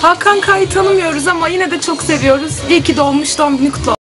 Hakan K'yı tanımıyoruz ama yine de çok seviyoruz. İyi ki doğmuş, doğum günü kutlu olsun.